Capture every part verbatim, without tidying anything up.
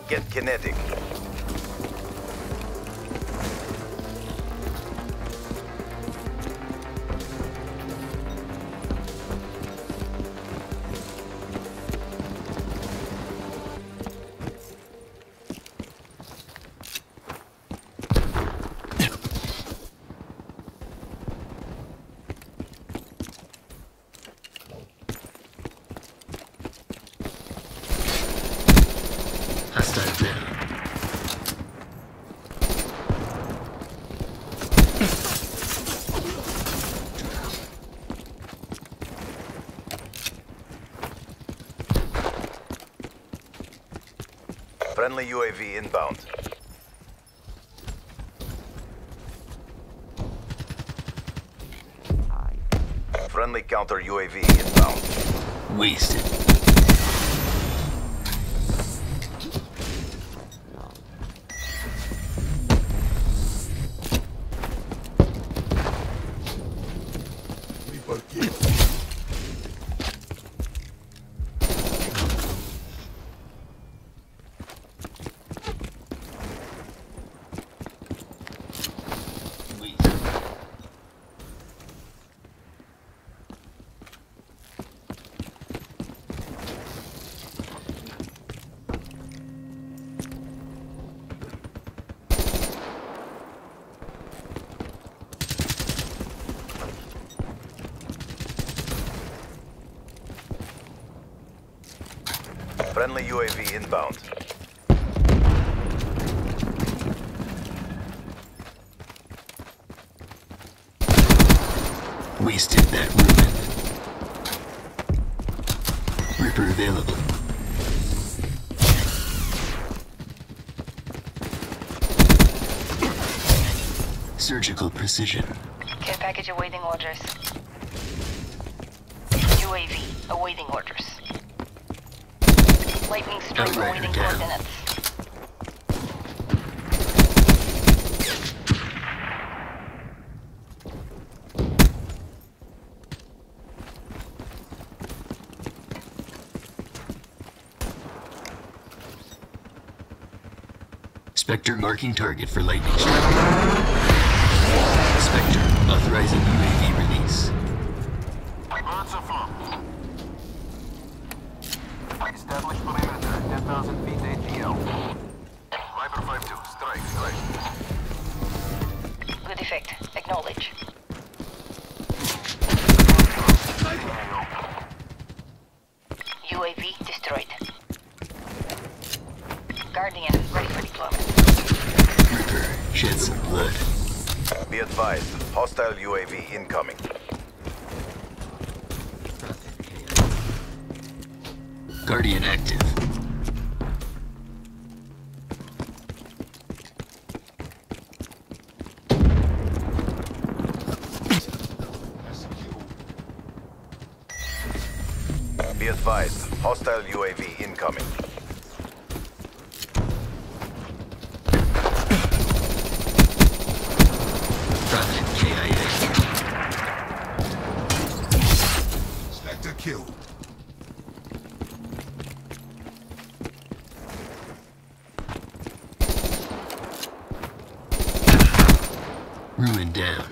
Get kinetic. Hostile down. Friendly U A V inbound. Friendly counter U A V inbound. Wasted. Friendly U A V inbound. Wasted that ruin. Ripper available. Surgical precision. Care package awaiting orders. U A V awaiting orders. Lightning strike Outrider awaiting down. coordinates. Spectre marking target for lightning strike. Spectre authorizing U A V release. Answer firm. Establish perimeter, ten thousand feet A T L. Viper five two, strike, strike. Good effect. Acknowledge. U A V destroyed. Guardian ready for deployment. Ripper shed some blood. Be advised, hostile U A V incoming. Guardian active. Be advised, hostile U A V incoming. Prophet K I A. Spectre killed. Ruin down.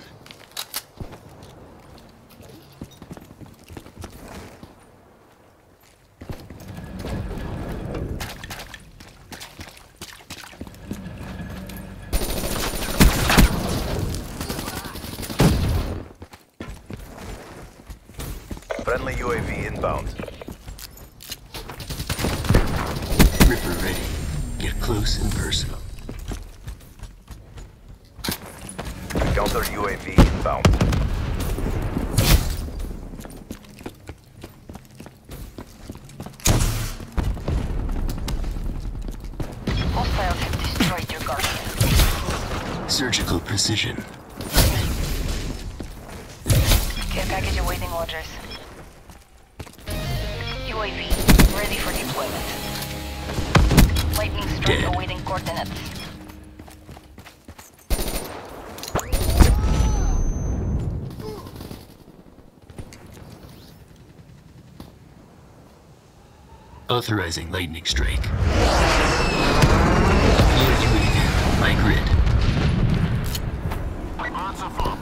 Friendly U A V inbound. Ripper ready. Get close and personal. Counter U A V inbound. Hostiles have destroyed your Guardian. Surgical precision. Care package awaiting orders. U A V ready for deployment. Lightning strike Dead. awaiting coordinates. Authorizing lightning strike. my grid. Birds are full.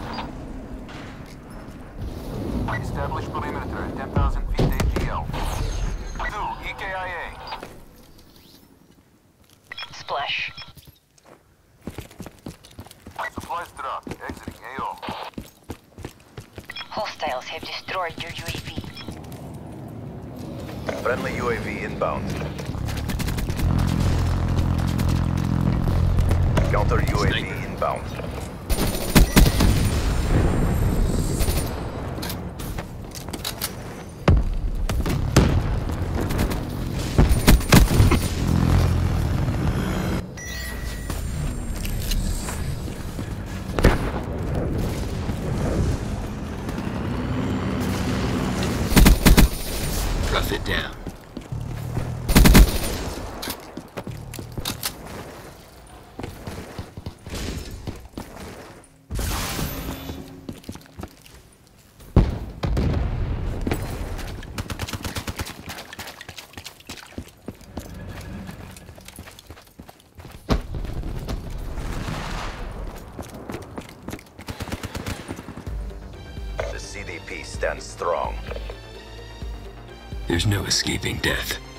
Establish perimeter at ten thousand feet A T L. Two, E K I A. Splash. Supplies dropped. Exiting A O. Hostiles have destroyed your U A V. Friendly U A V inbound. Counter U A V Sniper. inbound. Rough it down. The C D P stands strong. There's no escaping death.